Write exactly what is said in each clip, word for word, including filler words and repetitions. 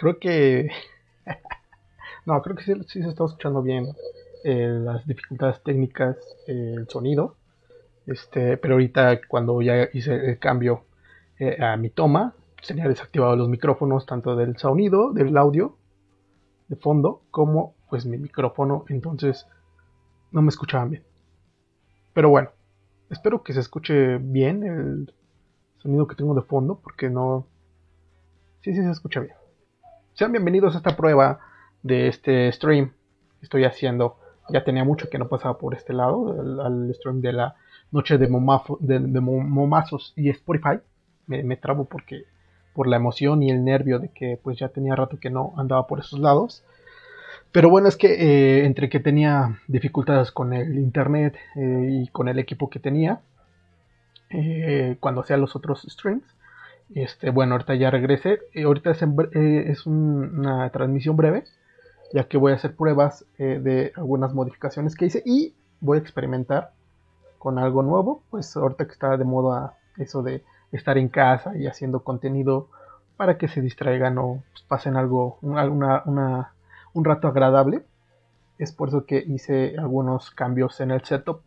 creo que... No, creo que sí, sí se está escuchando bien eh, las dificultades técnicas, eh, el sonido. Este, pero ahorita cuando ya hice el cambio eh, a mi toma, tenía desactivados los micrófonos tanto del sonido, del audio de fondo, como pues mi micrófono, entonces no me escuchaban bien. Pero bueno, espero que se escuche bien el sonido que tengo de fondo, porque no... Sí, sí se escucha bien. Sean bienvenidos a esta prueba de este stream que estoy haciendo. Ya tenía mucho que no pasaba por este lado, al, al stream de la noche de, momafo, de, de momazos y Spotify. Me, me trabo porque por la emoción y el nervio de que pues ya tenía rato que no andaba por esos lados. Pero bueno, es que eh, entre que tenía dificultades con el internet eh, y con el equipo que tenía eh, cuando hacía los otros streams, este, bueno, ahorita ya regresé. Eh, ahorita es, en, eh, es un, una transmisión breve, ya que voy a hacer pruebas eh, de algunas modificaciones que hice y voy a experimentar con algo nuevo. Pues ahorita que está de moda eso de estar en casa y haciendo contenido para que se distraigan o pues, pasen algo, una, una, una, un rato agradable. Es por eso que hice algunos cambios en el setup.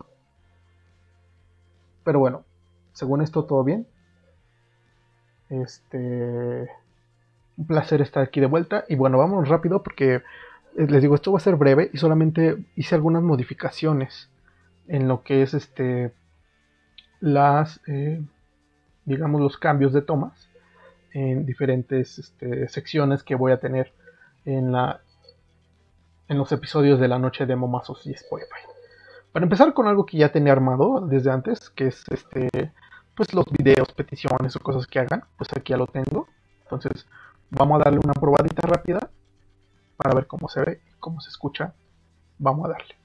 Pero bueno, según esto todo bien. Este, un placer estar aquí de vuelta. Y bueno, vamos rápido porque les digo, esto va a ser breve y solamente hice algunas modificaciones en lo que es este las eh, digamos los cambios de tomas en diferentes este, secciones que voy a tener en la en los episodios de la noche de Momazos y Spotify. Para empezar con algo que ya tenía armado desde antes, que es este pues los videos, peticiones o cosas que hagan, pues aquí ya lo tengo. Entonces vamos a darle una probadita rápida para ver cómo se ve, cómo se escucha. Vamos a darle.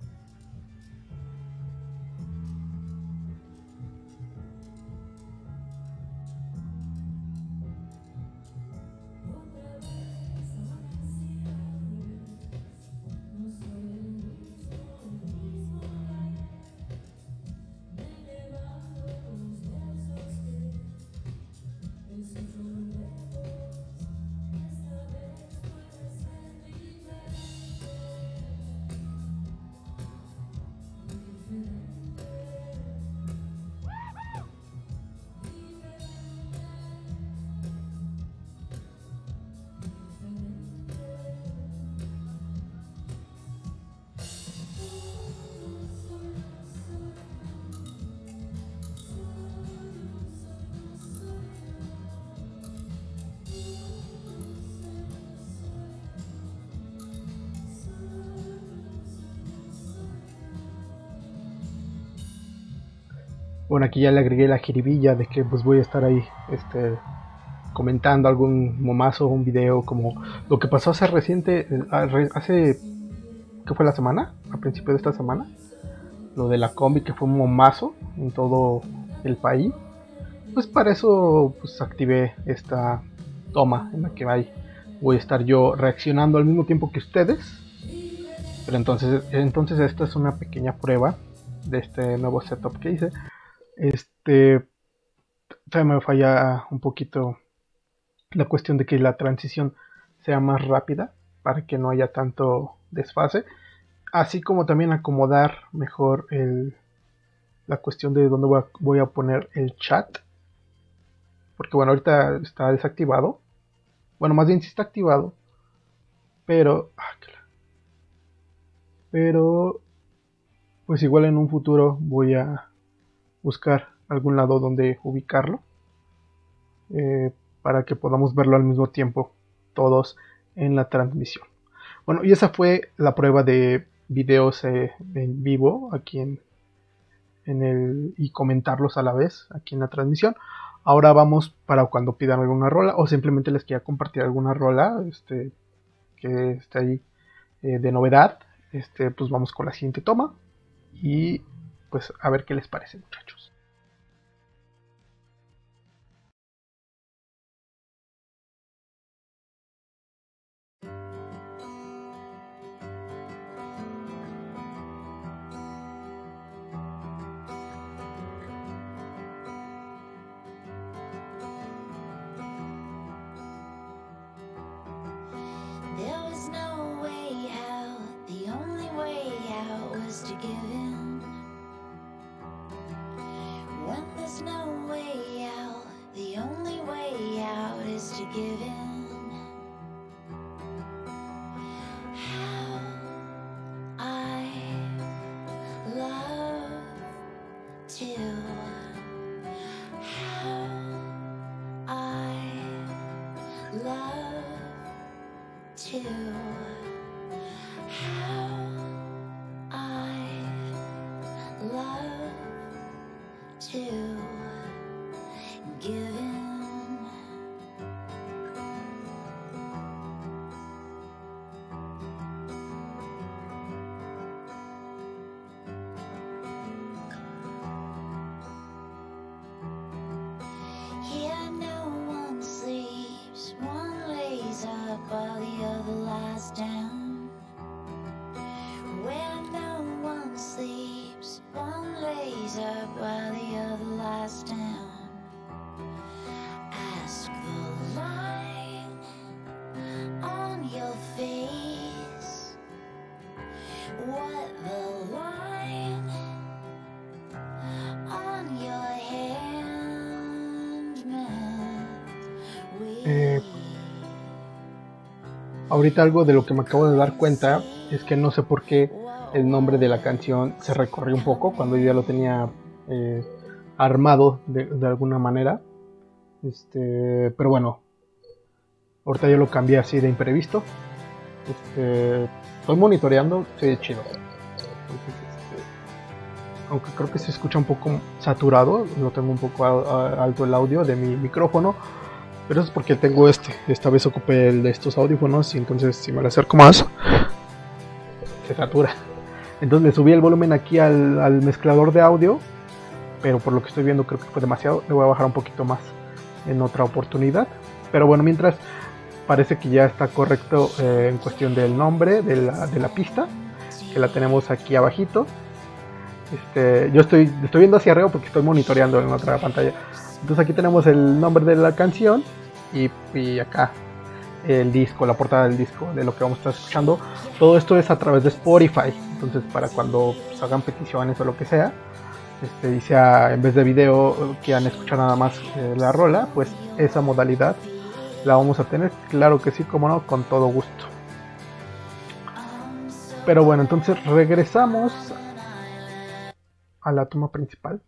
Bueno, aquí ya le agregué la jiribilla de que pues voy a estar ahí este, comentando algún momazo, un video como lo que pasó hace reciente, hace, ¿qué fue la semana? A principio de esta semana, lo de la combi que fue un momazo en todo el país. Pues para eso pues activé esta toma en la que voy a estar yo reaccionando al mismo tiempo que ustedes. Pero entonces, entonces esta es una pequeña prueba de este nuevo setup que hice. Este, se me falla un poquito la cuestión de que la transición sea más rápida para que no haya tanto desfase, así como también acomodar mejor el, la cuestión de dónde voy a, voy a poner el chat, porque bueno, ahorita está desactivado, bueno, más bien sí está activado, pero ah, pero pues igual en un futuro voy a buscar algún lado donde ubicarlo eh, para que podamos verlo al mismo tiempo todos en la transmisión. Bueno, y esa fue la prueba de videos eh, en vivo aquí en, en el y comentarlos a la vez aquí en la transmisión. Ahora vamos para cuando pidan alguna rola o simplemente les quiera compartir alguna rola este, que esté ahí eh, de novedad. Este, pues vamos con la siguiente toma y pues a ver qué les parece, muchachos. While the other lies down, where no one sleeps, one lays up while the other lies down. Ask the line on your face what the line on your hand meant. Eh, ahorita algo de lo que me acabo de dar cuenta es que no sé por qué el nombre de la canción se recorrió un poco cuando yo ya lo tenía eh, armado de, de alguna manera. Este, pero bueno, ahorita yo lo cambié así de imprevisto. Este, estoy monitoreando, sí, chido. Entonces, este, aunque creo que se escucha un poco saturado, lo tengo un poco a, a, alto el audio de mi micrófono. Pero eso es porque tengo este. Esta vez ocupé el de estos audífonos y entonces si me lo acerco más se satura. Entonces le subí el volumen aquí al, al mezclador de audio, pero por lo que estoy viendo creo que fue demasiado. Le voy a bajar un poquito más en otra oportunidad. Pero bueno, mientras parece que ya está correcto eh, en cuestión del nombre de la, de la pista, que la tenemos aquí abajito. Este, yo estoy, estoy viendo hacia arriba porque estoy monitoreando en otra pantalla. Entonces aquí tenemos el nombre de la canción y, y acá el disco, la portada del disco de lo que vamos a estar escuchando. Todo esto es a través de Spotify, entonces para cuando pues, hagan peticiones o lo que sea, este, y sea en vez de video quieran escuchar nada más eh, la rola, pues esa modalidad la vamos a tener, claro que sí, como no, con todo gusto. Pero bueno, entonces regresamos a la toma principal,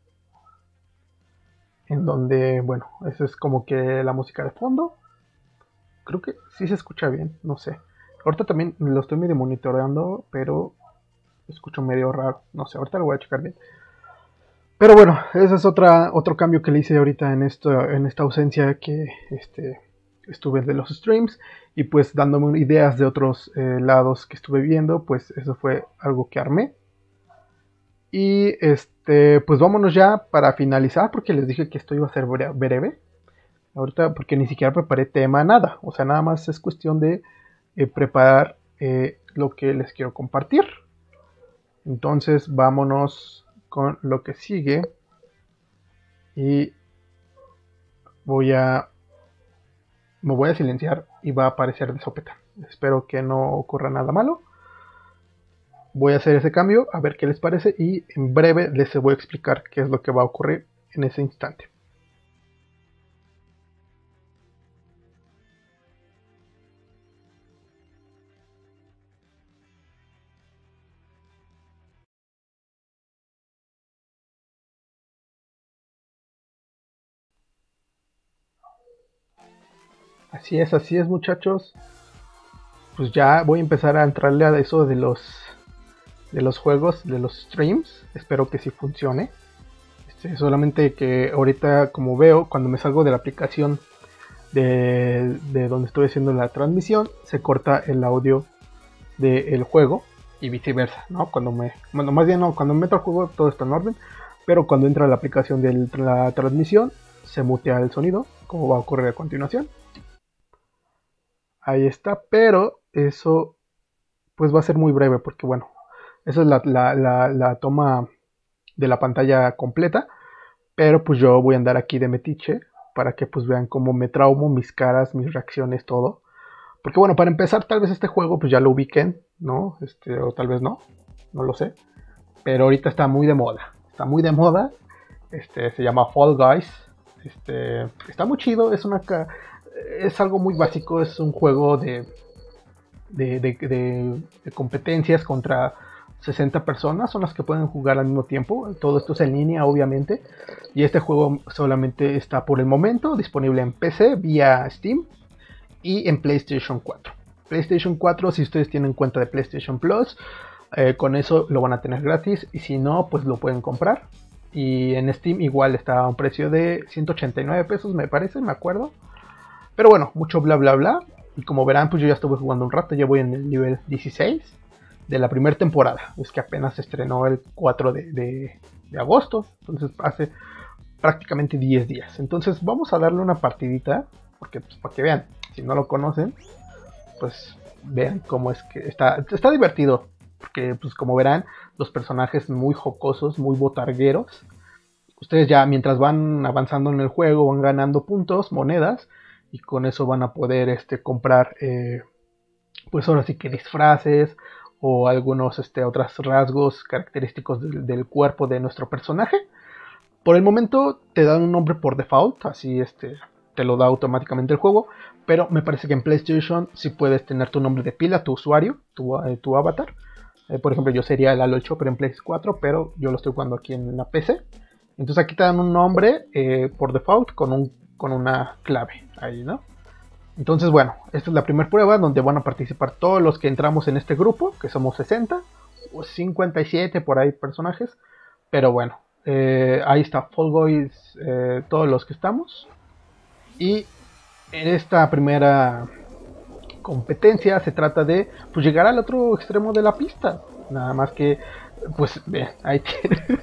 en donde, bueno, eso es como que la música de fondo. Creo que sí se escucha bien, no sé. Ahorita también lo estoy medio monitoreando, pero escucho medio raro, no sé, ahorita lo voy a checar bien. Pero bueno, ese es otra, otro cambio que le hice ahorita en, esto, en esta ausencia que este, estuve de los streams. Y pues dándome ideas de otros eh, lados que estuve viendo, pues eso fue algo que armé. Y este, pues vámonos ya para finalizar, porque les dije que esto iba a ser breve. Ahorita, porque ni siquiera preparé tema, nada. O sea, nada más es cuestión de eh, preparar eh, lo que les quiero compartir. Entonces, vámonos con lo que sigue. Y voy a... me voy a silenciar y va a aparecer de sopetón. Espero que no ocurra nada malo. Voy a hacer ese cambio, a ver qué les parece, y en breve les voy a explicar qué es lo que va a ocurrir en ese instante. Así es, así es, muchachos. Pues ya voy a empezar a entrarle a eso de los de los juegos, de los streams. Espero que sí funcione. Este, solamente que ahorita, como veo, cuando me salgo de la aplicación de, de donde estoy haciendo la transmisión, se corta el audio del juego y viceversa, ¿no? Cuando me, bueno, más bien no, cuando me meto al juego todo está en orden, pero cuando entra a la aplicación de la transmisión se mutea el sonido, como va a ocurrir a continuación. Ahí está, pero eso pues va a ser muy breve porque bueno, esa es la, la, la, la toma de la pantalla completa, pero pues yo voy a andar aquí de metiche para que pues vean cómo me traumo, mis caras, mis reacciones, todo. Porque bueno, para empezar tal vez este juego pues ya lo ubiquen, ¿no? Este, o tal vez no, no lo sé. Pero ahorita está muy de moda, está muy de moda, este, se llama Fall Guys, este, está muy chido, es una... es algo muy básico, es un juego de, de, de, de, de competencias contra sesenta personas, son las que pueden jugar al mismo tiempo. Todo esto es en línea, obviamente, y este juego solamente está por el momento disponible en P C vía Steam y en PlayStation cuatro. PlayStation cuatro, si ustedes tienen cuenta de PlayStation Plus, eh, con eso lo van a tener gratis, y si no, pues lo pueden comprar. Y en Steam igual está a un precio de ciento ochenta y nueve pesos, me parece, me acuerdo. Pero bueno, mucho bla bla bla. Y como verán, pues yo ya estuve jugando un rato, ya voy en el nivel dieciséis de la primera temporada. Es que apenas se estrenó el cuatro de, de, de agosto, entonces hace prácticamente diez días. Entonces vamos a darle una partidita, porque pues, para que vean, si no lo conocen, pues vean cómo es que está, está divertido. Porque pues como verán, los personajes muy jocosos, muy botargueros. Ustedes ya mientras van avanzando en el juego van ganando puntos, monedas, y con eso van a poder este, comprar, eh, pues ahora sí que disfraces o algunos este, otros rasgos característicos del, del cuerpo de nuestro personaje. Por el momento te dan un nombre por default, así este, te lo da automáticamente el juego, pero me parece que en PlayStation sí puedes tener tu nombre de pila, tu usuario, tu, eh, tu avatar. Eh, por ejemplo, yo sería el Lalo el Chopper en Play cuatro, pero yo lo estoy jugando aquí en la P C. Entonces aquí te dan un nombre eh, por default con, un, con una clave ahí, ¿no? Entonces, bueno, esta es la primera prueba donde van a participar todos los que entramos en este grupo, que somos sesenta o cincuenta y siete por ahí personajes. Pero bueno, eh, ahí está Fall Guys, eh, todos los que estamos. Y en esta primera competencia se trata de pues llegar al otro extremo de la pista. Nada más que, pues, vean, ahí tiene.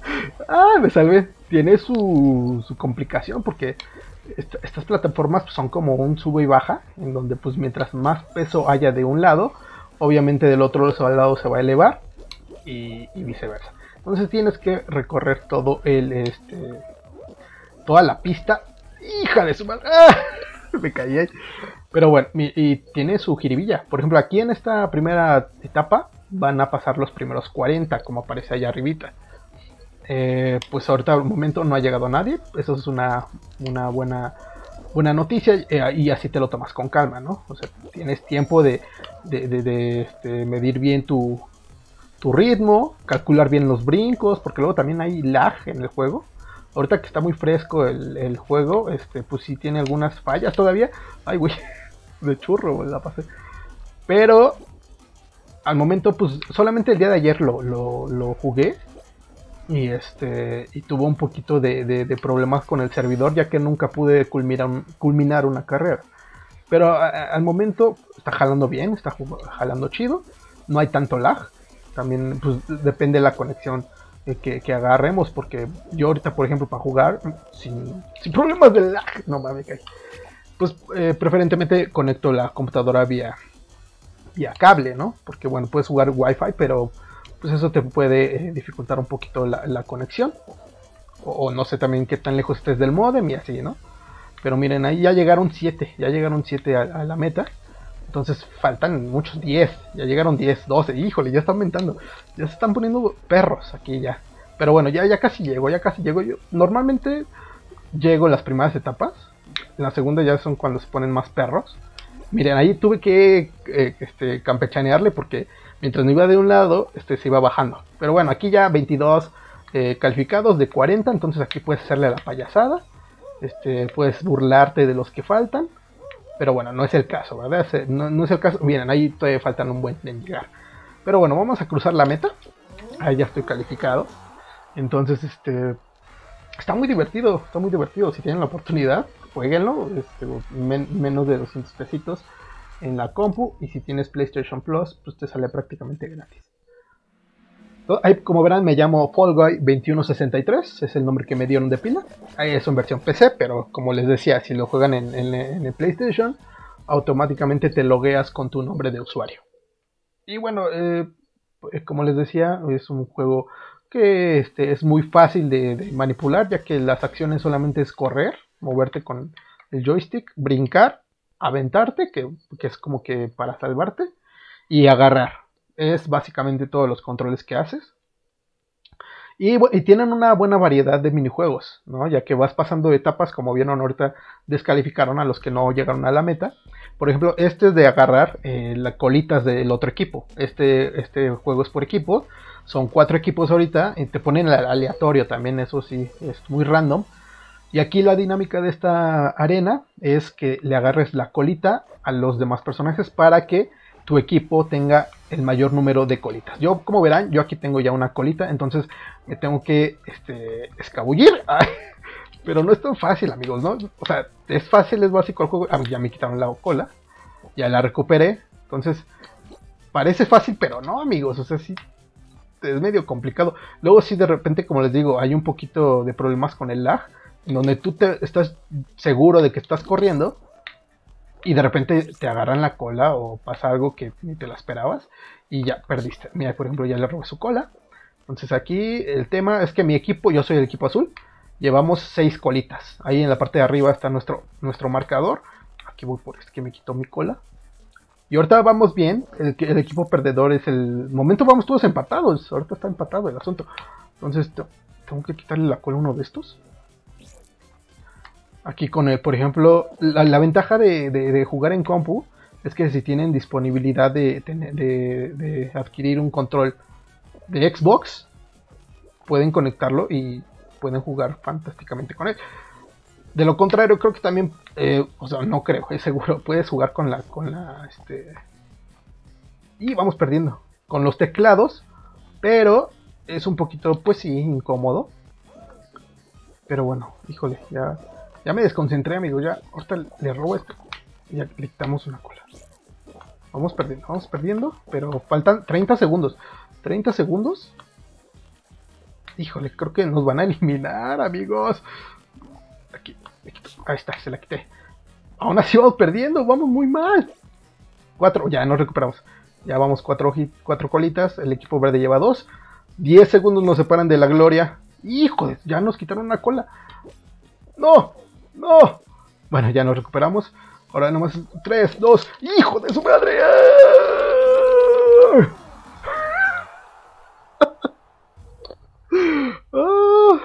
Ah, me salvé. Tiene su, su complicación porque est estas plataformas pues, son como un sube y baja, en donde pues mientras más peso haya de un lado, obviamente del otro lado se va a elevar y, y viceversa. Entonces tienes que recorrer todo el, este, toda la pista. Hija de su madre. ¡Ah! Me caí ahí. Pero bueno, y tiene su jiribilla. Por ejemplo, aquí en esta primera etapa van a pasar los primeros cuarenta, como aparece allá arribita. Eh, pues ahorita al momento no ha llegado nadie. Eso es una, una buena, buena noticia. Eh, y así te lo tomas con calma, ¿no? O sea, tienes tiempo de, de, de, de este, medir bien tu, tu ritmo, calcular bien los brincos, porque luego también hay lag en el juego. Ahorita que está muy fresco el, el juego, este, pues sí tiene algunas fallas todavía. Ay, güey, de churro la pasé. Pero al momento, pues solamente el día de ayer lo, lo, lo jugué. Y este y tuvo un poquito de, de, de problemas con el servidor, ya que nunca pude culminar, culminar una carrera. Pero a, a, al momento está jalando bien, está jalando chido. No hay tanto lag. También pues depende de la conexión Que, que agarremos, porque yo ahorita por ejemplo para jugar sin, sin problemas de lag, no mames, pues eh, preferentemente conecto la computadora vía vía cable, ¿no? Porque bueno, puedes jugar Wi-Fi, pero pues eso te puede eh, dificultar un poquito la, la conexión, o, o no sé también qué tan lejos estés del modem y así, ¿no? Pero miren, ahí ya llegaron siete, ya llegaron siete a, a la meta. Entonces faltan muchos, diez, ya llegaron diez, doce, híjole, ya están aumentando, ya se están poniendo perros aquí ya. Pero bueno, ya, ya casi llego, ya casi llego yo. Normalmente llego en las primeras etapas, en la segunda ya son cuando se ponen más perros. Miren, ahí tuve que eh, este, campechanearle porque mientras me iba de un lado, este, se iba bajando. Pero bueno, aquí ya veintidós eh, calificados de cuarenta, entonces aquí puedes hacerle la payasada, este, puedes burlarte de los que faltan. Pero bueno, no es el caso, ¿verdad? No, no es el caso. Miren, ahí todavía faltan un buen en llegar. Pero bueno, vamos a cruzar la meta. Ahí ya estoy calificado. Entonces, este... está muy divertido, está muy divertido. Si tienen la oportunidad, jueguenlo. Este, men menos de doscientos pesitos en la compu. Y si tienes PlayStation Plus, pues te sale prácticamente gratis. Ahí, como verán, me llamo Fall Guy veintiuno sesenta y tres, es el nombre que me dieron de pila. Ahí es en versión P C, pero como les decía, si lo juegan en, en, en el PlayStation, automáticamente te logueas con tu nombre de usuario. Y bueno, eh, como les decía, es un juego que este, es muy fácil de, de manipular, ya que las acciones solamente es correr, moverte con el joystick, brincar, aventarte, que, que es como que para salvarte, y agarrar. Es básicamente todos los controles que haces. Y, y tienen una buena variedad de minijuegos, ¿no? Ya que vas pasando etapas, como vieron ahorita, descalificaron a los que no llegaron a la meta. Por ejemplo, este es de agarrar eh, las colitas del otro equipo. Este, este juego es por equipo. Son cuatro equipos ahorita. Y te ponen el aleatorio también, eso sí, es muy random. Y aquí la dinámica de esta arena es que le agarres la colita a los demás personajes para que tu equipo tenga el mayor número de colitas. Yo, como verán, yo aquí tengo ya una colita, entonces me tengo que este, escabullir. Ay, pero no es tan fácil, amigos, ¿no? O sea, es fácil, es básico el juego. Ah, ya me quitaron la cola, ya la recuperé. Entonces, parece fácil, pero no, amigos. O sea, sí, es medio complicado. Luego sí, de repente, como les digo, hay un poquito de problemas con el lag, en donde tú te estás seguro de que estás corriendo y de repente te agarran la cola o pasa algo que ni te la esperabas y ya perdiste. Mira, por ejemplo, ya le robé su cola. Entonces aquí el tema es que mi equipo, yo soy el equipo azul, llevamos seis colitas. Ahí en la parte de arriba está nuestro, nuestro marcador. Aquí voy por este que me quitó mi cola. Y ahorita vamos bien. El, el equipo perdedor es el momento, vamos todos empatados. Ahorita está empatado el asunto. Entonces tengo que quitarle la cola a uno de estos. Aquí con el, por ejemplo, la, la ventaja de, de, de jugar en compu es que si tienen disponibilidad de, de, de adquirir un control de Xbox, pueden conectarlo y pueden jugar fantásticamente con él. De lo contrario, creo que también, eh, o sea, no creo, es seguro, puedes jugar con la, con la, este, y vamos perdiendo con los teclados, pero es un poquito, pues sí, incómodo. Pero bueno, híjole, ya... Ya me desconcentré, amigo. Ya, ahorita le robo esto. Y ya le quitamos una cola. Vamos perdiendo, vamos perdiendo. Pero faltan treinta segundos. ¿treinta segundos? Híjole, creo que nos van a eliminar, amigos. Aquí, aquí, ahí está, se la quité. Aún así vamos perdiendo, vamos muy mal. Cuatro, ya nos recuperamos. Ya vamos cuatro, cuatro colitas. El equipo verde lleva dos. diez segundos nos separan de la gloria. Híjole, ya nos quitaron una cola. ¡No! ¡No! Bueno, ya nos recuperamos. Ahora nomás tres, dos. ¡Hijo de su madre! ¡Ah!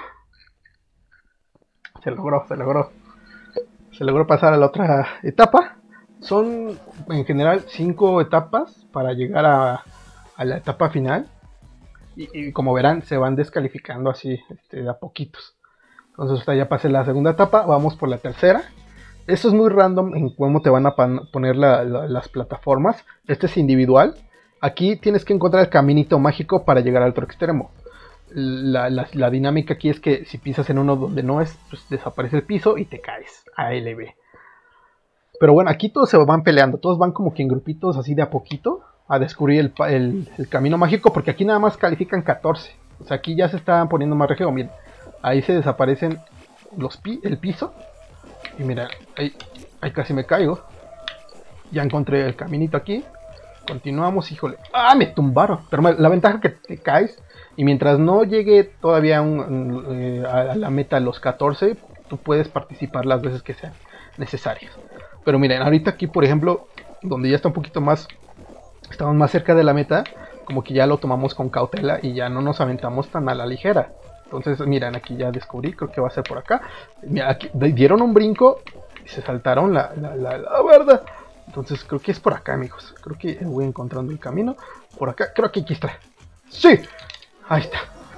Se logró, se logró. Se logró pasar a la otra etapa. Son en general cinco etapas para llegar a, a la etapa final. Y, y como verán, se van descalificando así este, de a poquitos. Entonces hasta ya pasé la segunda etapa, vamos por la tercera. Esto es muy random en cómo te van a poner la, la, las plataformas. Este es individual. Aquí tienes que encontrar el caminito mágico para llegar al otro extremo. La, la, la dinámica aquí es que si pisas en uno donde no es, pues desaparece el piso y te caes a L B. Pero bueno, aquí todos se van peleando, todos van como que en grupitos así de a poquito a descubrir el, el, el camino mágico, porque aquí nada más califican catorce. O sea, aquí ya se están poniendo más regio, miren. Ahí se desaparecen los pi el piso. Y mira, ahí, ahí casi me caigo. Ya encontré el caminito aquí. Continuamos, híjole. ¡Ah! Me tumbaron. Pero la ventaja es que te caes. Y mientras no llegue todavía un, eh, a la meta los catorce, tú puedes participar las veces que sean necesarias. Pero miren, ahorita aquí, por ejemplo, donde ya está un poquito más... Estamos más cerca de la meta. Como que ya lo tomamos con cautela y ya no nos aventamos tan a la ligera. Entonces, miren, aquí ya descubrí, creo que va a ser por acá. Mira, aquí dieron un brinco y se saltaron la, la, la, la verdad. Entonces, creo que es por acá, amigos. Creo que voy encontrando el camino. Por acá, creo que aquí está. ¡Sí! Ahí está.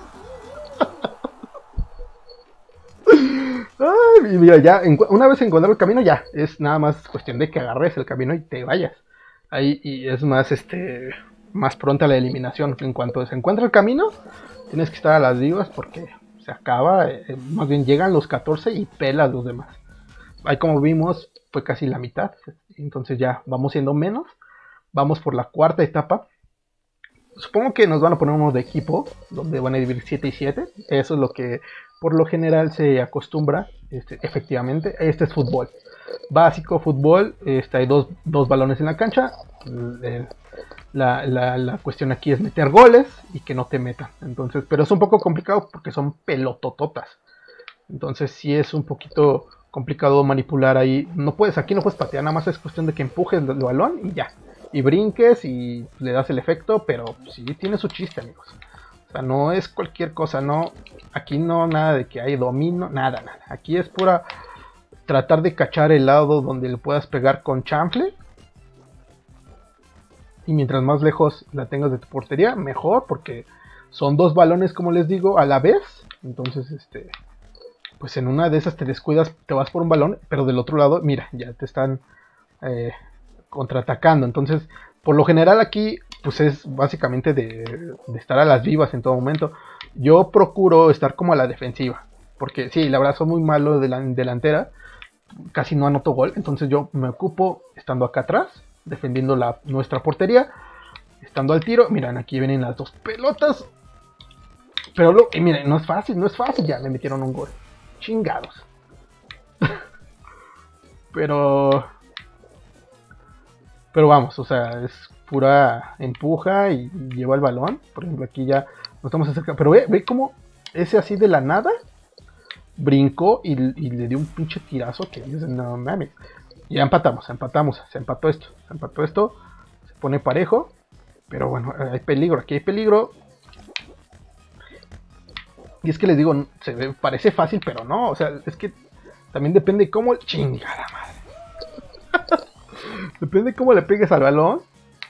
Ay, mira, ya, una vez encontrado el camino, ya. Es nada más cuestión de que agarres el camino y te vayas. Ahí, y es más, este... más pronta la eliminación. En cuanto se encuentra el camino, tienes que estar a las vivas porque se acaba, eh, más bien llegan los catorce y pelas los demás. Ahí como vimos, fue casi la mitad, entonces ya vamos siendo menos. Vamos por la cuarta etapa. Supongo que nos van a poner uno de equipo, donde van a dividir siete y siete. Eso es lo que por lo general se acostumbra, este, efectivamente. Este es fútbol. Básico fútbol, este, hay dos, dos balones en la cancha. El, La, la, la cuestión aquí es meter goles y que no te metan. Entonces, pero es un poco complicado porque son pelotototas. Entonces sí es un poquito complicado manipular ahí. No puedes, aquí no puedes patear, nada más es cuestión de que empujes el, el balón y ya. Y brinques y le das el efecto, pero sí tiene su chiste, amigos. O sea, no es cualquier cosa, no. Aquí no nada de que hay domino, nada, nada. Aquí es pura tratar de cachar el lado donde le puedas pegar con chanfle. Y mientras más lejos la tengas de tu portería, mejor, porque son dos balones, como les digo, a la vez. Entonces, este pues en una de esas te descuidas, te vas por un balón, pero del otro lado, mira, ya te están eh, contraatacando. Entonces, por lo general aquí, pues es básicamente de, de estar a las vivas en todo momento. Yo procuro estar como a la defensiva, porque sí, la verdad soy muy malo de la delantera, casi no anoto gol, entonces yo me ocupo estando acá atrás, defendiendo la, nuestra portería, estando al tiro. Miren, aquí vienen las dos pelotas, pero lo, y miren, no es fácil, no es fácil, ya me metieron un gol, chingados. pero pero vamos, o sea, es pura empuja y, y lleva el balón. Por ejemplo, aquí ya nos estamos acercando, pero ve, ve cómo ese así de la nada brincó y, y le dio un pinche tirazo que dices, no mames. Ya empatamos, empatamos, se empató esto, se empató esto, se pone parejo, pero bueno, hay peligro, aquí hay peligro. Y es que les digo, se ve, parece fácil, pero no, o sea, es que también depende cómo, chingada madre. Depende cómo le pegues al balón,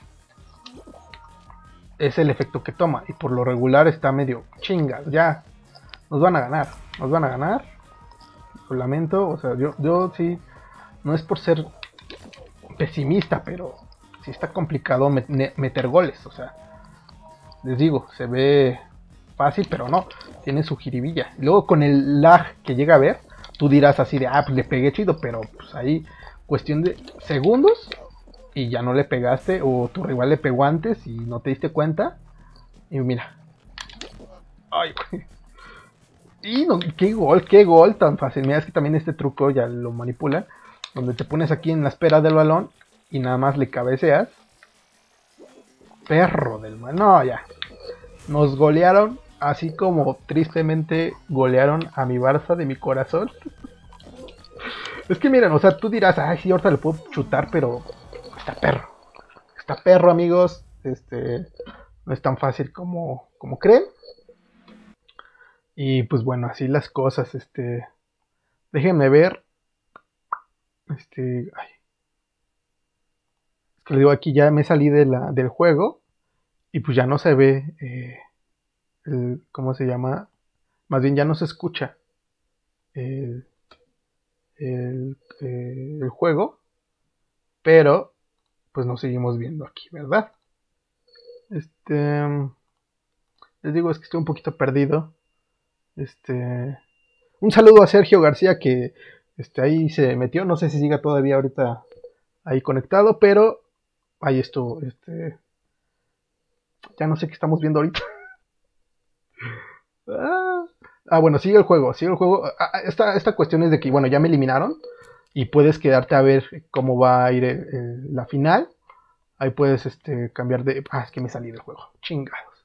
es el efecto que toma, y por lo regular está medio chingas, ya, nos van a ganar, nos van a ganar, lo lamento, o sea, yo, yo sí, no es por ser pesimista, pero sí está complicado met- meter goles, o sea, les digo, se ve fácil, pero no, tiene su jiribilla. Luego con el lag que llega a ver, tú dirás así de, ah, pues le pegué chido, pero pues ahí cuestión de segundos y ya no le pegaste, o tu rival le pegó antes y no te diste cuenta, y mira, ay, güey. Y no, qué gol, qué gol tan fácil. Mira, es que también este truco ya lo manipulan, donde te pones aquí en la espera del balón y nada más le cabeceas. Perro del mal, no, ya. Nos golearon, así como tristemente golearon a mi Barça de mi corazón. Es que miren, o sea, tú dirás, ay, sí, ahorita le puedo chutar, pero está perro. Está perro, amigos. Este, no es tan fácil como, como creen. Y pues bueno, así las cosas, este... Déjenme ver. Este... Ay. Es que les digo, aquí ya me salí de la, del juego. Y pues ya no se ve... Eh, el, ¿cómo se llama? Más bien ya no se escucha el, el, eh, el juego. Pero pues nos seguimos viendo aquí, ¿verdad? Este... Les digo, es que estoy un poquito perdido. Este... Un saludo a Sergio García que este, ahí se metió. No sé si siga todavía ahorita ahí conectado, pero ahí estuvo. Este, ya no sé qué estamos viendo ahorita. ah, ah, bueno, sigue el juego. Sigue el juego. Ah, esta, esta cuestión es de que, bueno, ya me eliminaron y puedes quedarte a ver cómo va a ir el, el, la final. Ahí puedes este, cambiar de... Ah, es que me salí del juego. Chingados.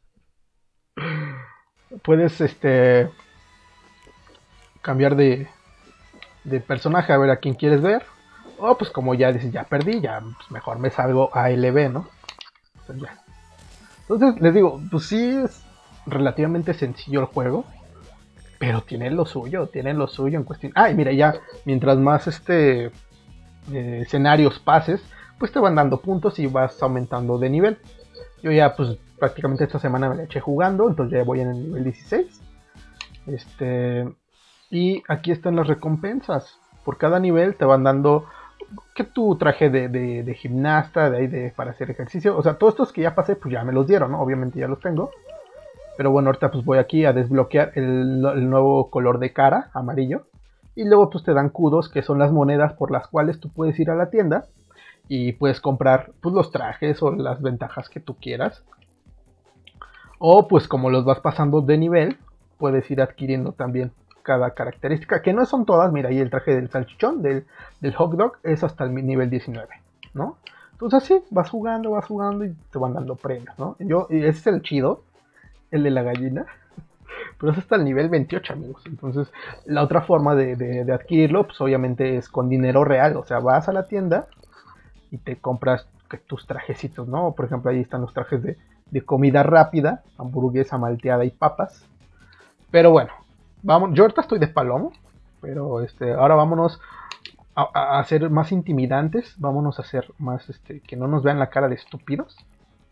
Puedes este cambiar de, de personaje a ver a quién quieres ver. O pues como ya dices, ya perdí, ya pues mejor me salgo a L B, ¿no? Pues ya. Entonces les digo, pues sí es relativamente sencillo el juego, pero tiene lo suyo, tiene lo suyo en cuestión. Ah, y mira, ya mientras más este eh, escenarios pases, pues te van dando puntos y vas aumentando de nivel. Yo ya pues prácticamente esta semana me la eché jugando, entonces ya voy en el nivel dieciséis. Este... Y aquí están las recompensas. Por cada nivel te van dando que tu traje de, de, de gimnasta, de ahí de, para hacer ejercicio. O sea, todos estos que ya pasé, pues ya me los dieron, ¿no? Obviamente ya los tengo. Pero bueno, ahorita pues voy aquí a desbloquear el, el nuevo color de cara, amarillo. Y luego pues te dan kudos, que son las monedas por las cuales tú puedes ir a la tienda. Y puedes comprar pues los trajes o las ventajas que tú quieras. O pues como los vas pasando de nivel, puedes ir adquiriendo también cada característica, que no son todas. Mira, ahí el traje del salchichón, del, del hot dog, es hasta el nivel diecinueve, ¿no? Entonces así, vas jugando, vas jugando y te van dando premios, ¿no? Yo, y ese es el chido, el de la gallina, pero es hasta el nivel veintiocho, amigos. Entonces, la otra forma de, de, de adquirirlo, pues obviamente es con dinero real, o sea, vas a la tienda y te compras tus trajecitos, ¿no? Por ejemplo, ahí están los trajes de, de comida rápida, hamburguesa malteada y papas. Pero bueno, vamos, yo ahorita estoy de palomo, pero este, ahora vámonos a, a, a ser más intimidantes, vámonos a hacer más, este, que no nos vean la cara de estúpidos.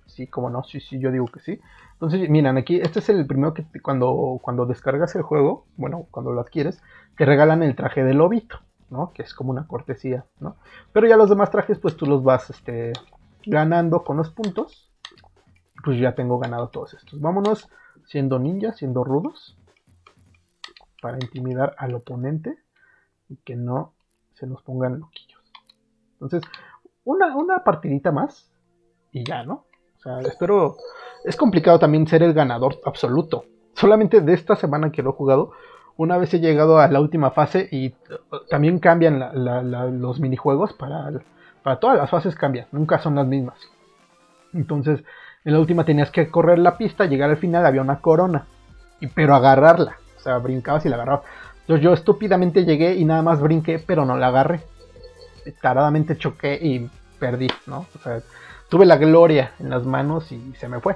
Sí, como no, sí, sí, yo digo que sí. Entonces, miren, aquí, este es el primero que te- cuando, cuando descargas el juego, bueno, cuando lo adquieres, te regalan el traje de lobito, ¿no? Que es como una cortesía, ¿no? Pero ya los demás trajes, pues tú los vas, este, ganando con los puntos. Pues ya tengo ganado todos estos. Vámonos siendo ninjas, siendo rudos, para intimidar al oponente y que no se nos pongan loquillos. Entonces, una, una partidita más y ya, ¿no? O sea, espero... Es complicado también ser el ganador absoluto. Solamente de esta semana que lo he jugado, una vez he llegado a la última fase y también cambian la, la, la, los minijuegos para, para todas las fases cambian, nunca son las mismas. Entonces, en la última tenías que correr la pista, llegar al final, había una corona, y, pero agarrarla, o sea, brincabas y la agarrabas. Entonces yo estúpidamente llegué y nada más brinqué, pero no la agarré. Taradamente choqué y perdí, ¿no? O sea, tuve la gloria en las manos y se me fue.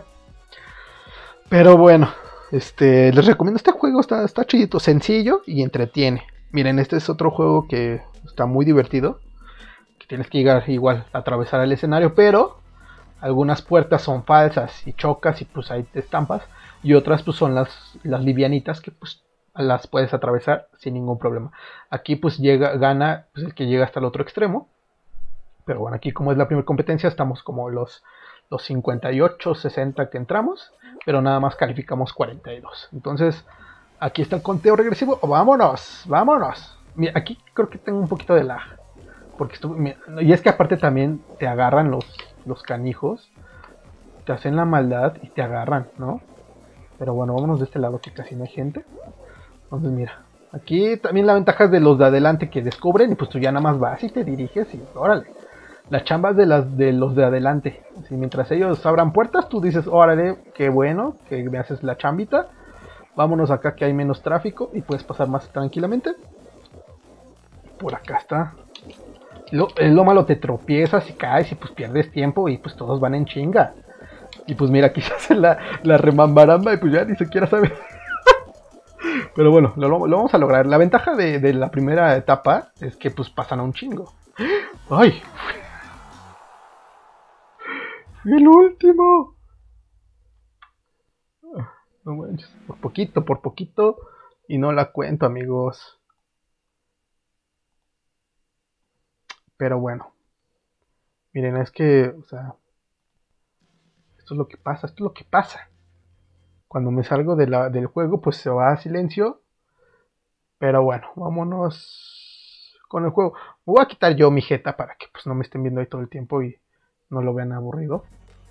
Pero bueno, este, les recomiendo este juego, está, está chidito, sencillo y entretiene. Miren, este es otro juego que está muy divertido, que tienes que llegar igual a atravesar el escenario, pero algunas puertas son falsas y chocas y pues ahí te estampas, y otras pues son las, las livianitas que pues las puedes atravesar sin ningún problema. Aquí pues llega, gana pues, el que llega hasta el otro extremo. Pero bueno, aquí como es la primera competencia, estamos como los, los cincuenta y ocho, sesenta que entramos, pero nada más calificamos cuarenta y dos. Entonces, aquí está el conteo regresivo. ¡Vámonos! ¡Vámonos! Mira, aquí creo que tengo un poquito de lag. Porque estuve, mira, y es que aparte también te agarran los, los canijos, te hacen la maldad y te agarran, ¿no? Pero bueno, vámonos de este lado que casi no hay gente. Entonces, mira, aquí también la ventaja es de los de adelante que descubren y pues tú ya nada más vas y te diriges y órale. Las chambas de, las, de los de adelante. Así, mientras ellos abran puertas, tú dices, órale, qué bueno, que me haces la chambita. Vámonos acá que hay menos tráfico y puedes pasar más tranquilamente. Por acá está. Lo, lo malo, te tropiezas y caes y pues pierdes tiempo y pues todos van en chinga. Y pues mira, aquí se hace la, la remambaramba y pues ya ni siquiera sabe. Pero bueno, lo, lo vamos a lograr. La ventaja de, de la primera etapa es que pues pasan a un chingo. ¡Ay! ¡El último! No manches, por poquito, por poquito. Y no la cuento, amigos. Pero bueno. Miren, es que, o sea, esto es lo que pasa, esto es lo que pasa. Cuando me salgo de la, del juego, pues se va a silencio. Pero bueno, vámonos con el juego. Me voy a quitar yo mi jeta para que pues no me estén viendo ahí todo el tiempo y no lo vean aburrido.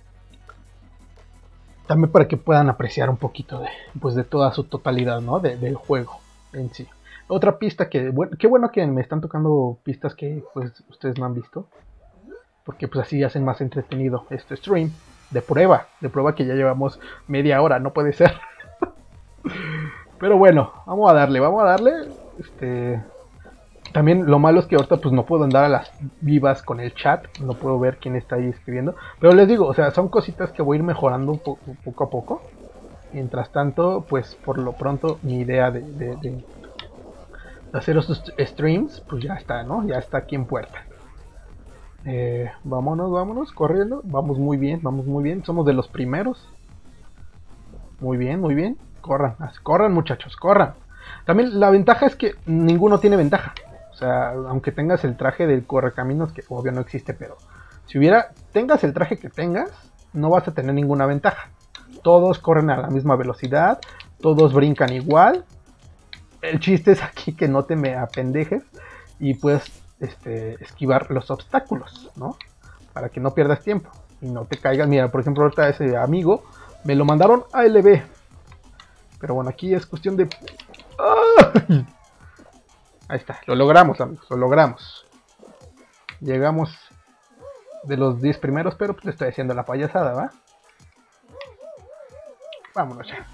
También para que puedan apreciar un poquito de, pues de toda su totalidad, ¿no? De, del juego en sí. Otra pista que, bueno, qué bueno que me están tocando pistas que pues ustedes no han visto. Porque pues así hacen más entretenido este stream. De prueba, de prueba que ya llevamos media hora, no puede ser. Pero bueno, vamos a darle, vamos a darle. Este, también lo malo es que ahorita pues no puedo andar a las vivas con el chat, no puedo ver quién está ahí escribiendo. Pero les digo, o sea, son cositas que voy a ir mejorando un po poco a poco. Mientras tanto, pues por lo pronto mi idea de, de, de hacer estos streams, pues ya está, ¿no? Ya está aquí en puerta. Eh, vámonos, vámonos, corriendo. Vamos muy bien, vamos muy bien. Somos de los primeros. Muy bien, muy bien. Corran, corran muchachos, corran. También la ventaja es que ninguno tiene ventaja. O sea, aunque tengas el traje del correcaminos, que obvio no existe, pero si hubiera, tengas el traje que tengas, no vas a tener ninguna ventaja. Todos corren a la misma velocidad, todos brincan igual. El chiste es aquí que no te me apendejes y puedes este, esquivar los obstáculos, ¿no? Para que no pierdas tiempo y no te caigas. Mira, por ejemplo, ahorita ese amigo me lo mandaron a L B. Pero bueno, aquí es cuestión de... ¡Ay! Ahí está, lo logramos, amigos, lo logramos. Llegamos de los diez primeros, pero pues le estoy haciendo la payasada, ¿va? Vámonos ya.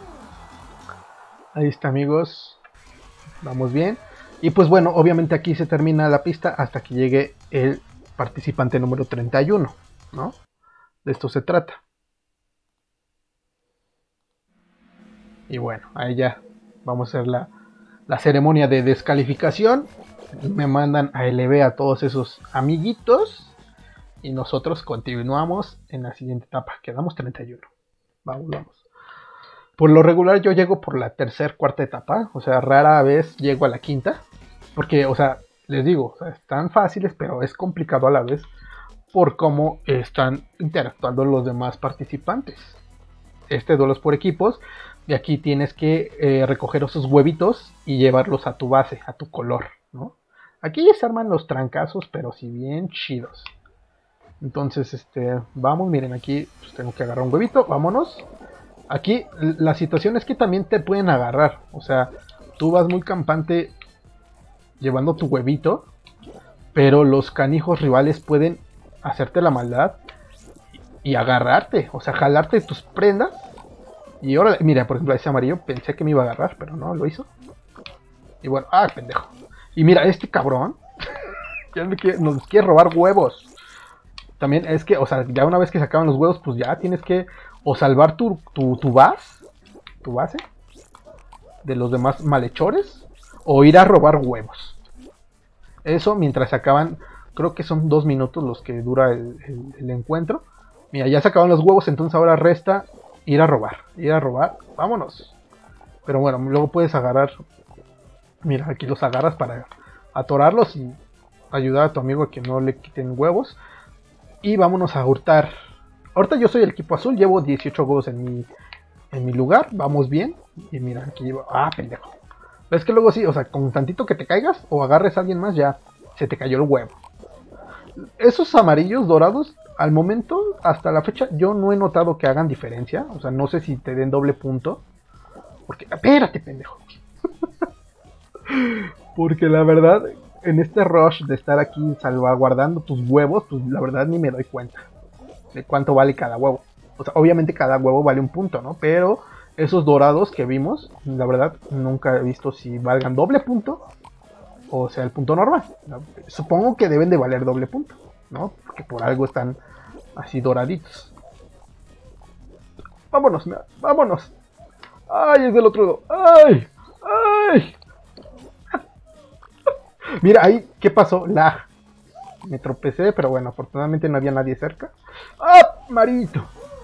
Ahí está, amigos. Vamos bien. Y pues bueno, obviamente aquí se termina la pista hasta que llegue el participante número treinta y uno, ¿no? De esto se trata. Y bueno, ahí ya vamos a hacer la, la ceremonia de descalificación. Me mandan a L B a todos esos amiguitos. Y nosotros continuamos en la siguiente etapa. Quedamos treinta y uno. Vamos, vamos. Por lo regular yo llego por la tercera, cuarta etapa. O sea, rara vez llego a la quinta. Porque, o sea, les digo, o sea, están fáciles, pero es complicado a la vez. Por cómo están interactuando los demás participantes. Este duelo es por equipos. Y aquí tienes que eh, recoger esos huevitos y llevarlos a tu base, a tu color, ¿no? Aquí ya se arman los trancazos, pero si bien chidos. Entonces, este, vamos, miren, aquí pues, tengo que agarrar un huevito, vámonos. Aquí la situación es que también te pueden agarrar. O sea, tú vas muy campante llevando tu huevito, pero los canijos rivales pueden hacerte la maldad y, y agarrarte, o sea, jalarte tus prendas. Y ahora, mira, por ejemplo, ese amarillo pensé que me iba a agarrar, pero no, lo hizo. Y bueno, ah, pendejo. Y mira, este cabrón ya me quiere, nos quiere robar huevos. También es que, o sea, ya una vez que se acaban los huevos, pues ya tienes que o salvar tu, tu, tu base, tu base de los demás malhechores, o ir a robar huevos. Eso mientras se acaban, creo que son dos minutos los que dura el, el, el encuentro. Mira, ya se acaban los huevos, entonces ahora resta ir a robar, ir a robar, vámonos. Pero bueno, luego puedes agarrar, mira, aquí los agarras para atorarlos y ayudar a tu amigo a que no le quiten huevos. Y vámonos a hurtar. Ahorita yo soy el equipo azul, llevo dieciocho huevos en mi, en mi lugar, vamos bien. Y mira, aquí llevo, ah, pendejo. ¿Ves que luego sí, o sea, con tantito que te caigas o agarres a alguien más, ya se te cayó el huevo? Esos amarillos dorados, al momento, hasta la fecha, yo no he notado que hagan diferencia. O sea, no sé si te den doble punto. Porque, espérate, pendejo. Porque la verdad, en este rush de estar aquí salvaguardando tus huevos, pues la verdad ni me doy cuenta de cuánto vale cada huevo. O sea, obviamente cada huevo vale un punto, ¿no? Pero esos dorados que vimos, la verdad, nunca he visto si valgan doble punto o sea el punto normal. Supongo que deben de valer doble punto, ¿no? Porque por algo están así doraditos. Vámonos, vámonos. Ay, es del otro lado. Ay, ay. Mira, ahí, ¿qué pasó? Lag. Me tropecé, pero bueno, afortunadamente no había nadie cerca. ¡Ah, marito!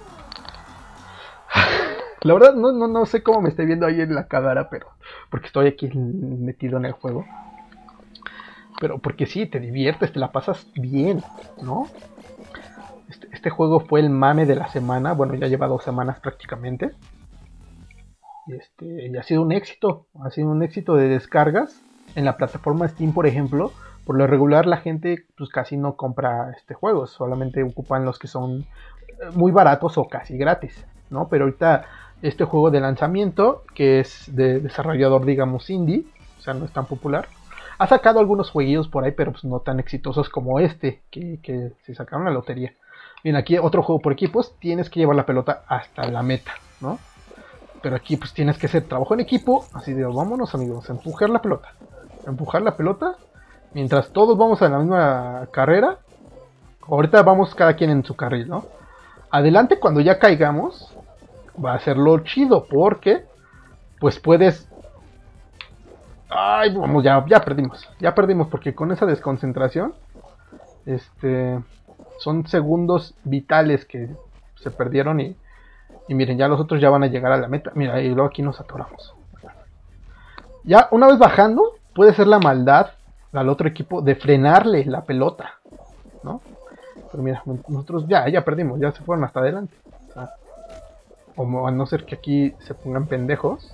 La verdad, no, no, no sé cómo me estoy viendo ahí en la cámara, pero porque estoy aquí metido en el juego. Pero porque sí, te diviertes, te la pasas bien, ¿no? Este, este juego fue el mame de la semana. Bueno, ya lleva dos semanas prácticamente. Y, este, y ha sido un éxito. Ha sido un éxito de descargas. En la plataforma Steam, por ejemplo, por lo regular la gente pues casi no compra este juego. Solamente ocupan los que son muy baratos o casi gratis, ¿no? Pero ahorita este juego de lanzamiento, que es de desarrollador, digamos, indie, o sea, no es tan popular, ha sacado algunos jueguillos por ahí, pero pues no tan exitosos como este, que, que se sacaron la lotería. Bien, aquí otro juego por equipos, tienes que llevar la pelota hasta la meta, ¿no? Pero aquí pues tienes que hacer trabajo en equipo, así de vámonos amigos, a empujar la pelota. A empujar la pelota, mientras todos vamos a la misma carrera. Ahorita vamos cada quien en su carril, ¿no? Adelante cuando ya caigamos, va a ser lo chido, porque pues puedes... Ay, vamos, ya, ya perdimos, ya perdimos, porque con esa desconcentración, este, son segundos vitales que se perdieron y, y miren, ya los otros ya van a llegar a la meta. Mira, y luego aquí nos atoramos. Ya una vez bajando, puede ser la maldad al otro equipo de frenarle la pelota, ¿no? Pero mira, nosotros ya, ya perdimos, ya se fueron hasta adelante. O sea, o a no ser que aquí se pongan pendejos.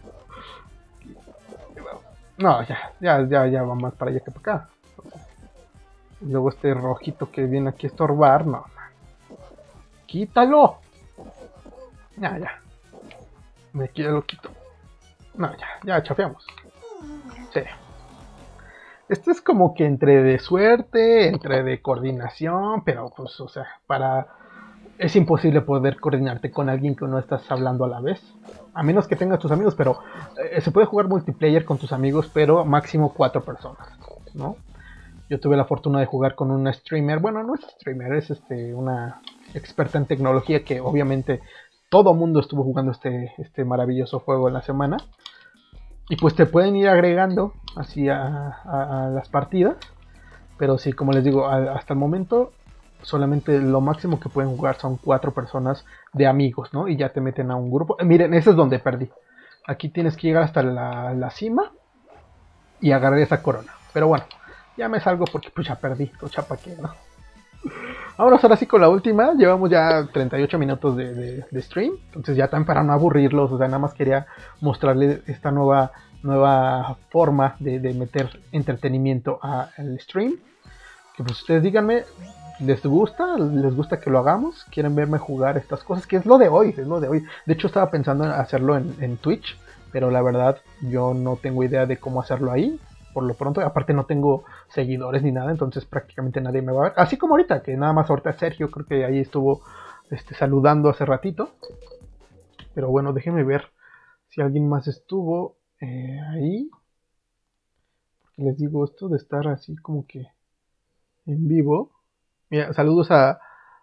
No, ya, ya, ya, ya va más para allá que para acá. Y luego este rojito que viene aquí a estorbar, no. ¡Quítalo! Ya, ya. Me quiero lo quito. No, ya, ya chafeamos. Sí. Esto es como que entre de suerte, entre de coordinación, pero pues, o sea, para... Es imposible poder coordinarte con alguien que no estás hablando a la vez. A menos que tengas tus amigos, pero eh, se puede jugar multiplayer con tus amigos, pero máximo cuatro personas, ¿no? Yo tuve la fortuna de jugar con una streamer. Bueno, no es streamer, es este una experta en tecnología que obviamente todo mundo estuvo jugando este, este maravilloso juego en la semana. Y pues te pueden ir agregando así a, a, a las partidas. Pero sí, como les digo, a, hasta el momento solamente lo máximo que pueden jugar son cuatro personas de amigos, ¿no? Y ya te meten a un grupo. Eh, miren, ese es donde perdí. Aquí tienes que llegar hasta la, la cima y agarrar esa corona. Pero bueno, ya me salgo porque pues ya perdí. O chapa que, ¿no? Vámonos ahora sí con la última. Llevamos ya treinta y ocho minutos de, de, de stream. Entonces ya también para no aburrirlos. O sea, nada más quería mostrarles esta nueva, nueva forma de, de meter entretenimiento al stream. Que pues ustedes díganme, ¿les gusta? ¿Les gusta que lo hagamos? ¿Quieren verme jugar estas cosas? Que es lo de hoy, es lo de hoy. De hecho estaba pensando en hacerlo en, en Twitch. Pero la verdad yo no tengo idea de cómo hacerlo ahí. Por lo pronto, aparte no tengo seguidores ni nada, entonces prácticamente nadie me va a ver. Así como ahorita, que nada más ahorita Sergio, creo que ahí estuvo este, saludando hace ratito. Pero bueno, déjenme ver si alguien más estuvo eh, ahí. Les digo, esto de estar así como que en vivo. Mira, saludos a,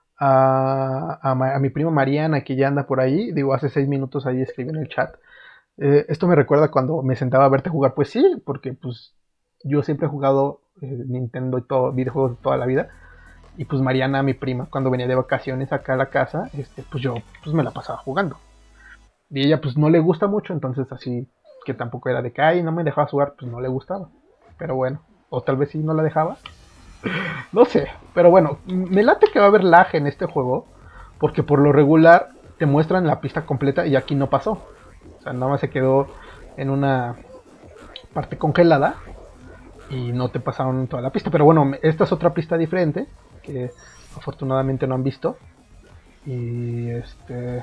a, a, a mi prima Mariana, que ya anda por ahí. Digo, hace seis minutos ahí escribió en el chat. Eh, esto me recuerda cuando me sentaba a verte jugar. Pues sí, porque pues yo siempre he jugado eh, Nintendo y todo, videojuegos de toda la vida. Y pues Mariana, mi prima, cuando venía de vacaciones acá a la casa, este, pues yo pues me la pasaba jugando. Y ella pues no le gusta mucho, entonces así que tampoco era de que, ay, no me dejaba jugar, pues no le gustaba. Pero bueno, o tal vez sí no la dejaba. No sé, pero bueno, me late que va a haber lag en este juego, porque por lo regular te muestran la pista completa y aquí no pasó. O sea, nada más se quedó en una parte congelada y no te pasaron toda la pista. Pero bueno, esta es otra pista diferente que afortunadamente no han visto. Y este...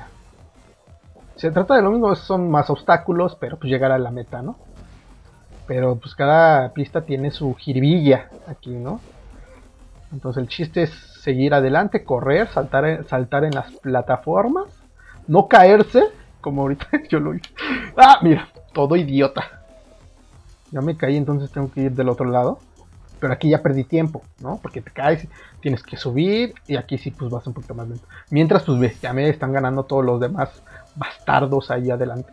se trata de lo mismo, son más obstáculos, pero pues llegar a la meta, ¿no? Pero pues cada pista tiene su jiribilla aquí, ¿no? Entonces el chiste es seguir adelante, correr, saltar, saltar en las plataformas, no caerse, como ahorita yo lo hice. ¡Ah! Mira, todo idiota. Ya me caí, entonces tengo que ir del otro lado. Pero aquí ya perdí tiempo, ¿no? Porque te caes, tienes que subir y aquí sí pues vas un poquito más lento. Mientras pues ves, ya me están ganando todos los demás bastardos ahí adelante.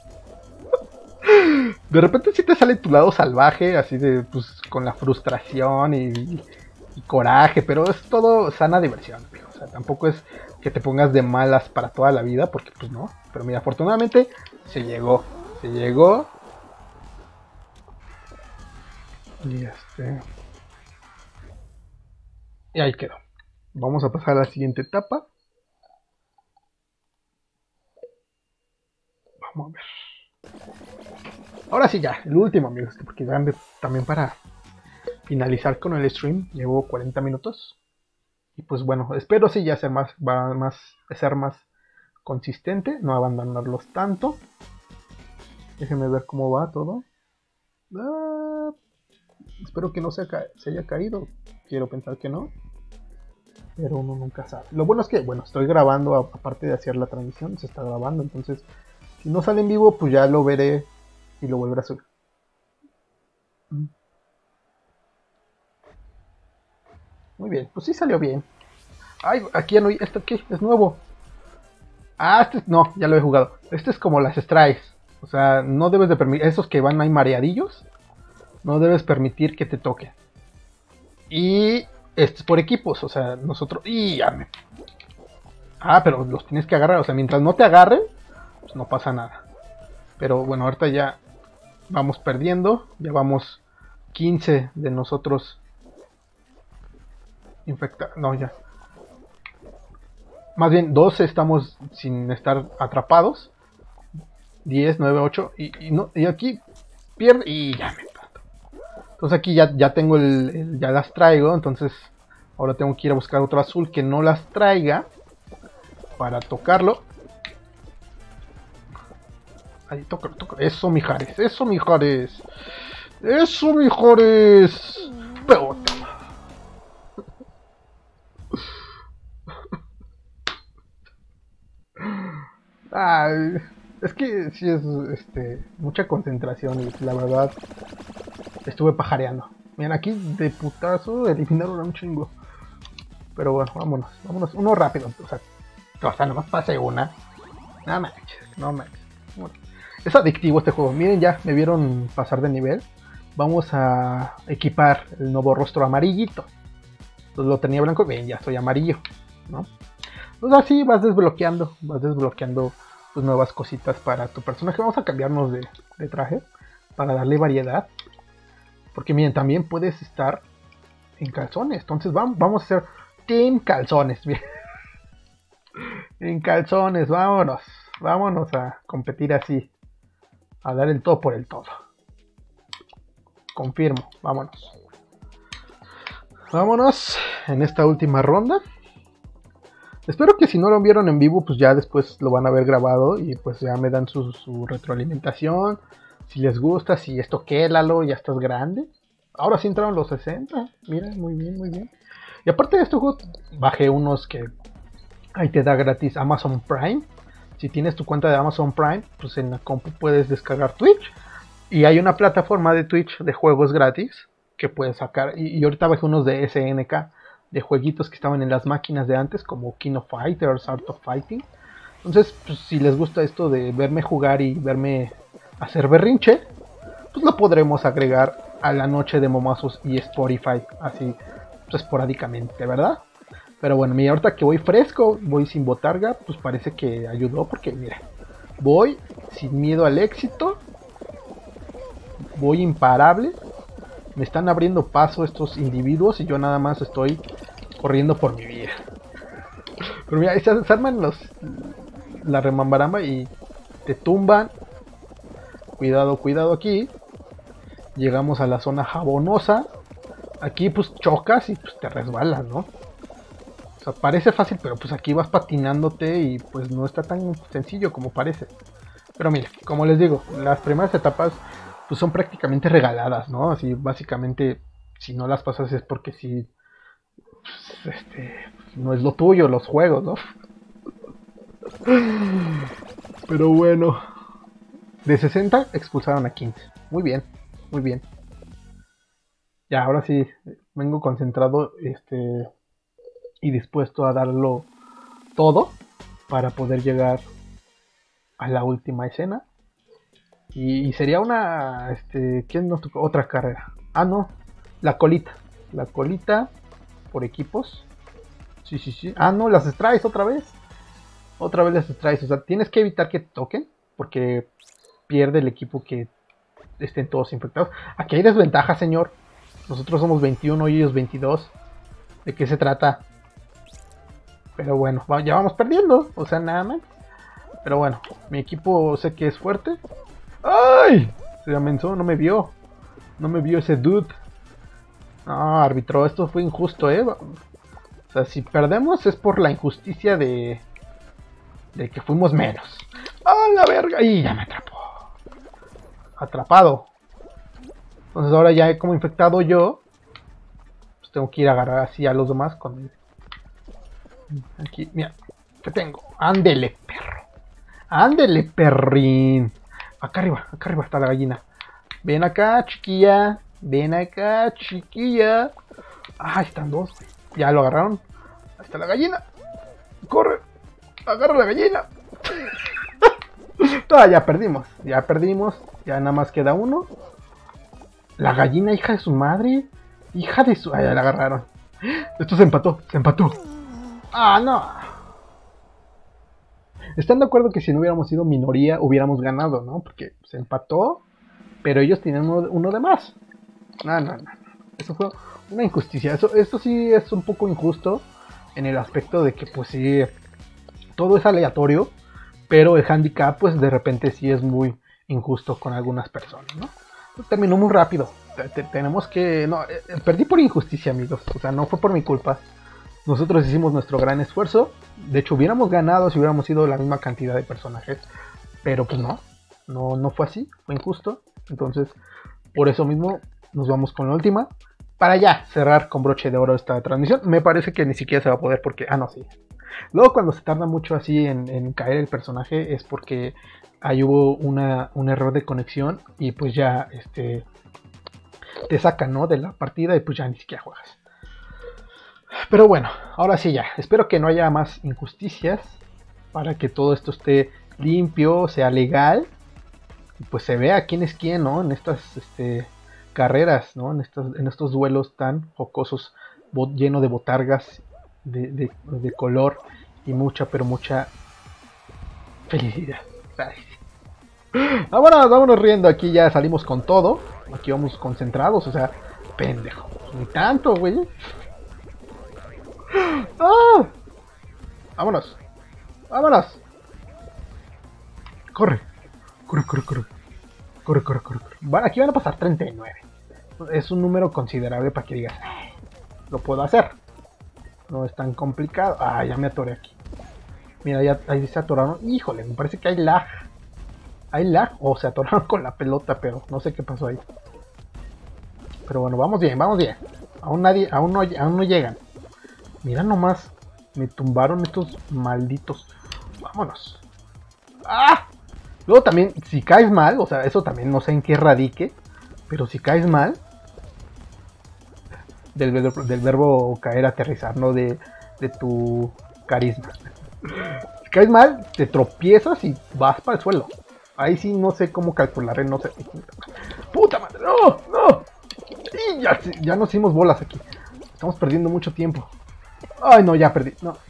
De repente sí te sale tu lado salvaje, así de pues con la frustración y, y coraje, pero es todo sana diversión, amigo. O sea, tampoco es que te pongas de malas para toda la vida, porque pues no. Pero mira, afortunadamente se llegó, se llegó. Y este... y ahí quedó. Vamos a pasar a la siguiente etapa. Vamos a ver. Ahora sí ya, el último, amigos, porque también para finalizar con el stream llevo cuarenta minutos. Y pues bueno, espero sí ya ser más, va más, ser más consistente, no abandonarlos tanto. Déjenme ver cómo va todo. Ah, espero que no se, se haya caído. Quiero pensar que no. Pero uno nunca sabe. Lo bueno es que, bueno, estoy grabando, aparte de hacer la transmisión, se está grabando. Entonces, si no sale en vivo, pues ya lo veré y lo volveré a subir. Muy bien, pues sí salió bien. Ay, aquí ya no hay, esto aquí es nuevo. Ah, este no, ya lo he jugado. Este es como las strikes. O sea, no debes de permitir, esos que van ahí mareadillos, no debes permitir que te toquen. Y este es por equipos, o sea, nosotros... y ya me... ah, pero los tienes que agarrar, o sea, mientras no te agarren, pues no pasa nada. Pero bueno, ahorita ya vamos perdiendo, ya vamos quince de nosotros infectados, no, ya. Más bien doce estamos sin estar atrapados. diez, nueve, ocho y, y, no, y aquí pierde y ya me pato. Entonces aquí ya, ya tengo el, el, ya las traigo, entonces ahora tengo que ir a buscar otro azul que no las traiga para tocarlo. Ahí, tócalo, tócalo. Eso, mijares, eso, mijares. Eso, mijares. Pegote. Ay, es que sí es este, mucha concentración y la verdad estuve pajareando. Miren, aquí de putazo eliminaron a un chingo. Pero bueno, vámonos, vámonos, uno rápido. O sea, o sea nomás pase una. No manches, no manches. Es adictivo este juego. Miren, ya me vieron pasar de nivel. Vamos a equipar el nuevo rostro amarillito. Entonces lo tenía blanco, bien, ya soy amarillo, ¿no? Entonces así vas desbloqueando, vas desbloqueando pues, nuevas cositas para tu personaje. Vamos a cambiarnos de, de traje para darle variedad. Porque miren, también puedes estar en calzones. Entonces vamos, vamos a hacer Team Calzones. Bien. En calzones, vámonos. Vámonos a competir así. A dar el todo por el todo. Confirmo, vámonos. Vámonos en esta última ronda. Espero que si no lo vieron en vivo, pues ya después lo van a ver grabado y pues ya me dan su, su retroalimentación. Si les gusta, si esto qué, Lalo, ya estás grande. Ahora sí entraron los sesenta. Mira, muy bien, muy bien. Y aparte de esto, bajé unos que ahí te da gratis Amazon Prime. Si tienes tu cuenta de Amazon Prime, pues en la compu puedes descargar Twitch. Y hay una plataforma de Twitch de juegos gratis que puedes sacar. Y, y ahorita bajé unos de S N K, de jueguitos que estaban en las máquinas de antes, como King of Fighters, Art of Fighting. Entonces, pues, si les gusta esto de verme jugar y verme hacer berrinche, pues lo podremos agregar a la noche de momazos y Spotify, así pues, esporádicamente, ¿verdad? Pero bueno, mira, ahorita que voy fresco, voy sin botarga, pues parece que ayudó, porque mira, voy sin miedo al éxito, voy imparable, me están abriendo paso estos individuos y yo nada más estoy corriendo por mi vida. Pero mira, se, se arman los, la remambaramba y te tumban. Cuidado, cuidado aquí. Llegamos a la zona jabonosa. Aquí pues chocas y pues te resbalas, ¿no? O sea, parece fácil, pero pues aquí vas patinándote y pues no está tan sencillo como parece. Pero mira, como les digo, las primeras etapas pues son prácticamente regaladas, ¿no? Así básicamente, si no las pasas es porque si pues, este, no es lo tuyo, los juegos, ¿no? Pero bueno, de sesenta expulsaron a quince. Muy bien, muy bien. Ya, ahora sí, vengo concentrado este y dispuesto a darlo todo para poder llegar a la última escena. Y, y sería una, este, ¿quién nos tocó? Otra carrera. Ah, no, la colita. La colita por equipos. Sí, sí, sí. Ah, no, las extraes otra vez. Otra vez las extraes. O sea, tienes que evitar que toquen, porque pierde el equipo que estén todos infectados. Aquí hay desventaja, señor. Nosotros somos veintiuno y ellos veintidós. ¿De qué se trata? Pero bueno, ya vamos perdiendo. O sea, nada más. Pero bueno, mi equipo sé que es fuerte. ¡Ay! Se amenazó, no me vio. No me vio ese dude. No, árbitro, esto fue injusto, ¿eh? O sea, si perdemos es por la injusticia de... de que fuimos menos. ¡Ah, la verga! ¡Y ya me atrapó! Atrapado. Entonces ahora ya como infectado yo, pues tengo que ir a agarrar así a los demás con... Aquí, mira, ¿qué tengo? Ándele, perro. Ándele, perrín. Acá arriba, acá arriba está la gallina. Ven acá, chiquilla. Ven acá, chiquilla. Ah, ahí están dos. Ya lo agarraron. Ahí está la gallina. Corre. Agarra la gallina. Ah, ya perdimos. Ya perdimos. Ya nada más queda uno. La gallina, hija de su madre. Hija de su... Ah, ya la agarraron. Esto se empató. Se empató. Ah, no. ¿Están de acuerdo que si no hubiéramos sido minoría hubiéramos ganado, no? Porque se empató, pero ellos tienen uno, uno de más. No, no, no. Eso fue una injusticia. Eso, esto sí es un poco injusto en el aspecto de que, pues sí, todo es aleatorio, pero el handicap, pues de repente sí es muy injusto con algunas personas, ¿no? Terminó muy rápido. Tenemos que... No, perdí por injusticia, amigos. O sea, no fue por mi culpa. Nosotros hicimos nuestro gran esfuerzo. De hecho, hubiéramos ganado si hubiéramos sido la misma cantidad de personajes. Pero pues no. No, no fue así. Fue injusto. Entonces, por eso mismo, nos vamos con la última. Para ya cerrar con broche de oro esta transmisión. Me parece que ni siquiera se va a poder porque... Ah, no, sí. Luego cuando se tarda mucho así en, en caer el personaje es porque ahí hubo una, un error de conexión. Y pues ya, este... te sacan, ¿no? De la partida y pues ya ni siquiera juegas. Pero bueno, ahora sí ya. Espero que no haya más injusticias para que todo esto esté limpio, sea legal. Y pues se vea quién es quién, ¿no? En estas este, carreras, ¿no? En estos, en estos duelos tan jocosos lleno de botargas de, de, de color y mucha, pero mucha felicidad. Ay, sí. Vámonos, vámonos riendo, aquí ya salimos con todo, aquí vamos concentrados, o sea, pendejo, ni tanto, güey. ¡Ah! Vámonos, vámonos. Corre, corre, corre, corre, corre, corre, corre, corre. Bueno, aquí van a pasar treinta y nueve. Es un número considerable para que digas, lo puedo hacer. No es tan complicado. Ah, ya me atoré aquí. Mira, ya ahí se atoraron. Híjole, me parece que hay lag. Hay lag o se atoraron con la pelota, pero no sé qué pasó ahí. Pero bueno, vamos bien, vamos bien. Aún nadie, aún no, aún no llegan. Mira nomás, me tumbaron estos malditos. Vámonos. ¡Ah! Luego también, si caes mal, o sea, eso también no sé en qué radique, pero si caes mal, del, verbo, del verbo caer, aterrizar, no de, de tu carisma. Si caes mal, te tropiezas y vas para el suelo. Ahí sí no sé cómo calcular, no sé. ¡Puta madre! ¡No! ¡No! Y ya, ya nos hicimos bolas aquí. Estamos perdiendo mucho tiempo. ¡Ay, no! Ya perdí. No.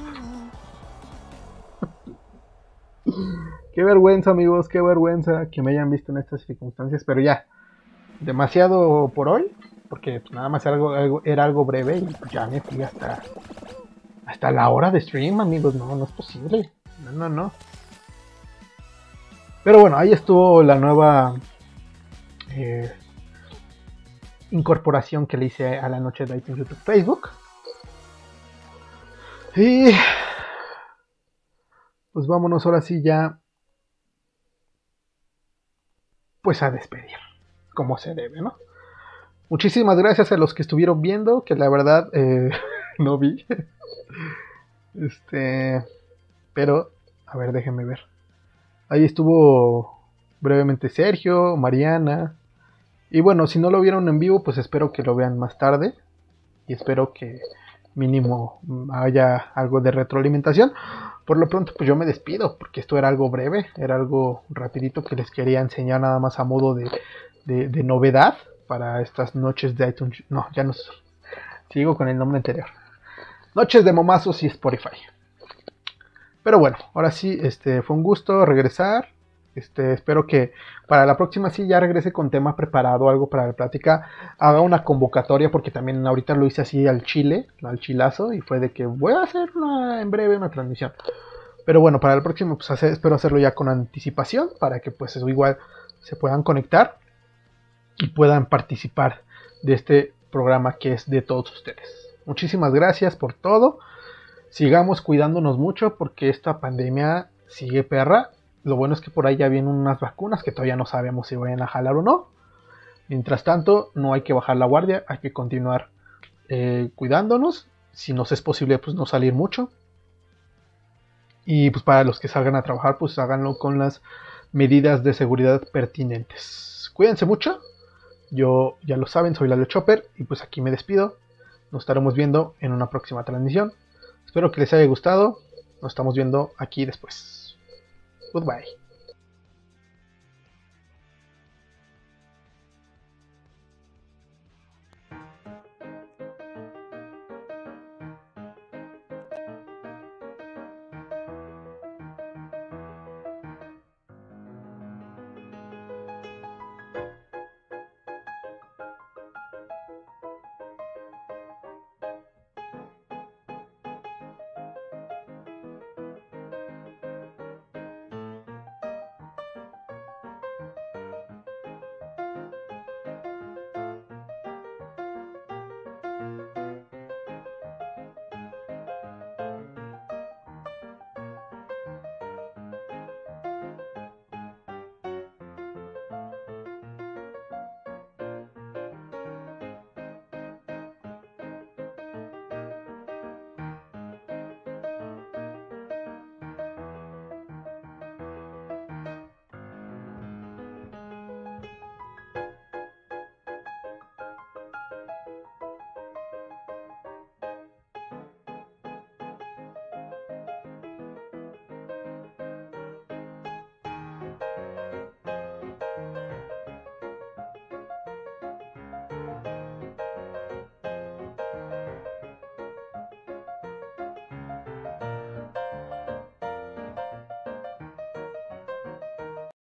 Qué vergüenza, amigos, qué vergüenza que me hayan visto en estas circunstancias, pero ya, demasiado por hoy, porque pues, nada más era algo, algo, era algo breve y ya me fui hasta, hasta la hora de stream, amigos, no, no es posible, no, no, no. Pero bueno, ahí estuvo la nueva eh, incorporación que le hice a la noche de iTunes, YouTube, Facebook. Y pues vámonos ahora sí ya pues a despedir, como se debe, ¿no? Muchísimas gracias a los que estuvieron viendo, que la verdad eh, no vi. Este, pero, a ver, déjenme ver. Ahí estuvo brevemente Sergio, Mariana. Y bueno, si no lo vieron en vivo, pues espero que lo vean más tarde. Y espero que mínimo haya algo de retroalimentación. Por lo pronto, pues yo me despido, porque esto era algo breve, era algo rapidito que les quería enseñar nada más a modo de, de, de novedad para estas noches de iTunes. No, ya no soy. Sigo con el nombre anterior. Noches de Momazos y Spotify. Pero bueno, ahora sí, este, fue un gusto regresar. Este, espero que para la próxima sí ya regrese con tema preparado, algo para la plática. Haga una convocatoria, porque también ahorita lo hice así al chile, al chilazo, y fue de que voy a hacer una, en breve una transmisión. Pero bueno, para el próximo pues hacer, espero hacerlo ya con anticipación, para que pues eso igual se puedan conectar y puedan participar de este programa que es de todos ustedes. Muchísimas gracias por todo. Sigamos cuidándonos mucho porque esta pandemia sigue perra. Lo bueno es que por ahí ya vienen unas vacunas que todavía no sabemos si vayan a jalar o no. Mientras tanto, no hay que bajar la guardia, hay que continuar eh, cuidándonos. Si nos es posible, pues no salir mucho. Y pues para los que salgan a trabajar, pues háganlo con las medidas de seguridad pertinentes. Cuídense mucho. Yo, ya lo saben, soy Lalo Chopper y pues aquí me despido. Nos estaremos viendo en una próxima transmisión. Espero que les haya gustado. Nos estamos viendo aquí después. Goodbye.